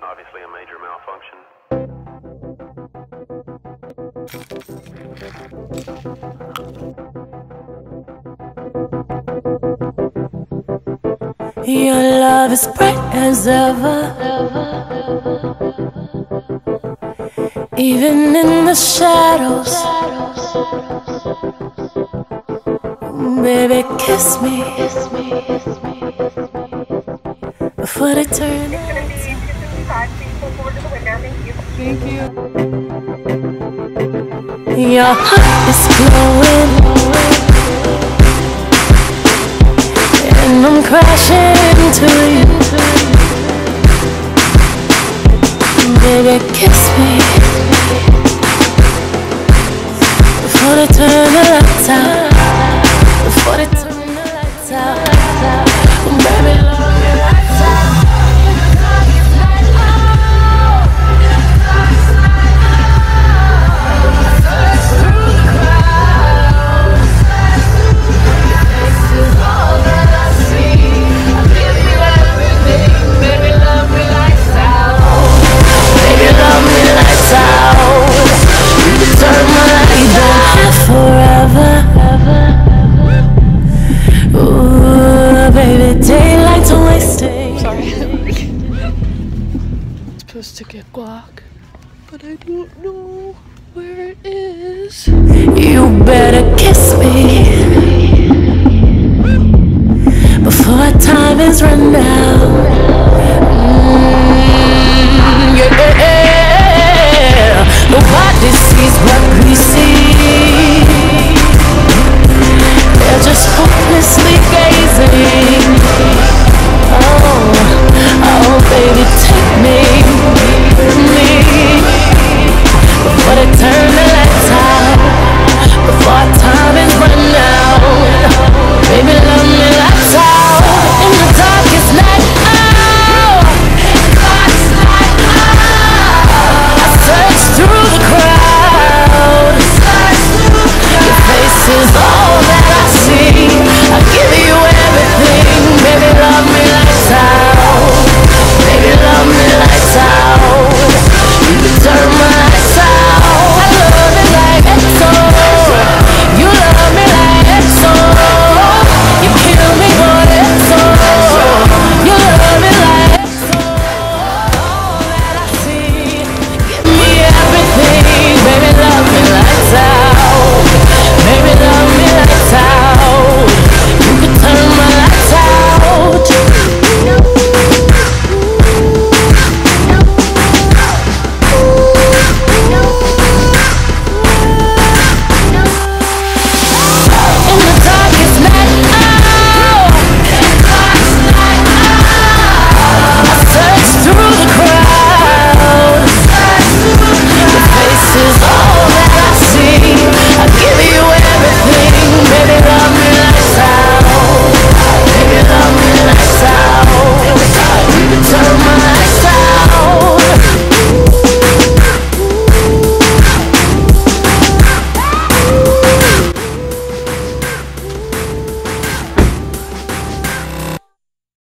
obviously a major malfunction. Your love is bright as ever, even in the shadows. Baby, kiss me before they turn the lights out. Thank you. Your heart is glowing, and I'm crashing into you. Baby, kiss me before they turn the lights out. Before they turn the lights out. Baby, love me lights out. Supposed to get guac, but I don't know where it is. You better kiss me before time is run out.